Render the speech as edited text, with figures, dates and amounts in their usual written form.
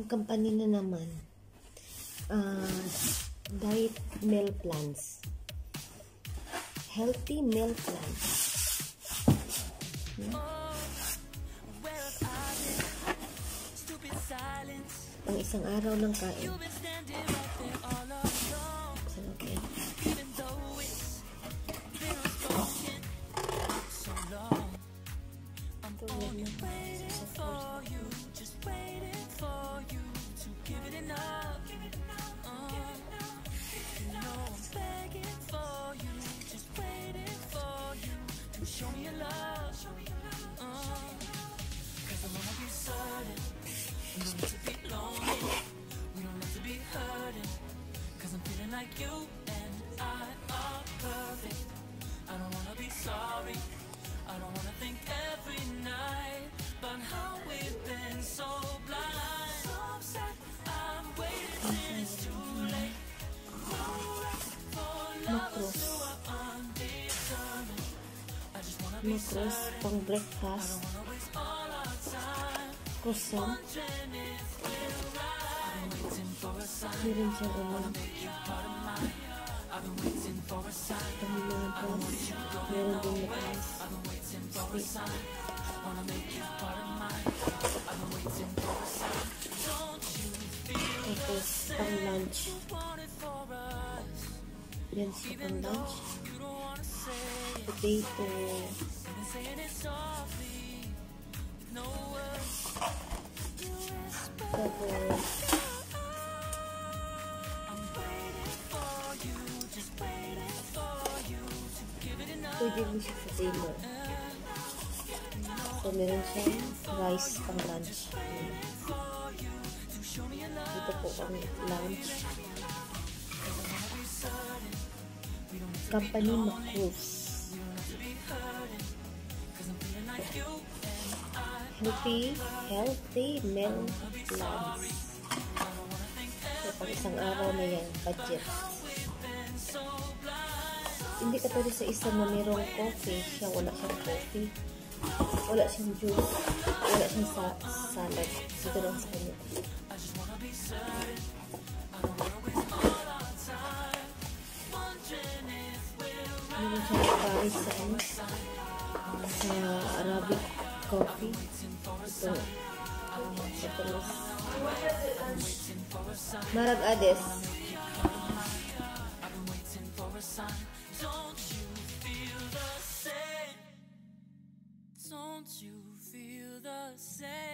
company na naman. Diet meal plans. Healthy meal plans. Ang isang araw ng kain. Okay. Show me your love, cause I wanna be certain. We don't need to be lonely, we don't have to be hurting, cause I'm feeling like you and I are perfect. I don't wanna be sorry, I don't wanna think every night about how we've been so blind. So upset, I'm waiting till it's too late. No rest for lovers who are undetermined. Macros pang breakfast. Croissant. Meron siyang ulang. Pamilantas. Meron din matas. Steak. Tapos pang lunch. Yan siya pang lunch. Potato. Tapos pwede mo siya sa table. So meron siyang rice pang lunch. Dito po ang lunch. Company Macros. Healthy meal plans. So, pang isang araw na yan, budget. Hindi ka pwede sa isa na mayroong coffee. Siya wala siyang coffee. Wala siyang juice. Wala siyang salad. Dito lang sa kanya. Meron siyang Paris sa Arabic coffee. Ito Marag Ades. Don't you feel the same?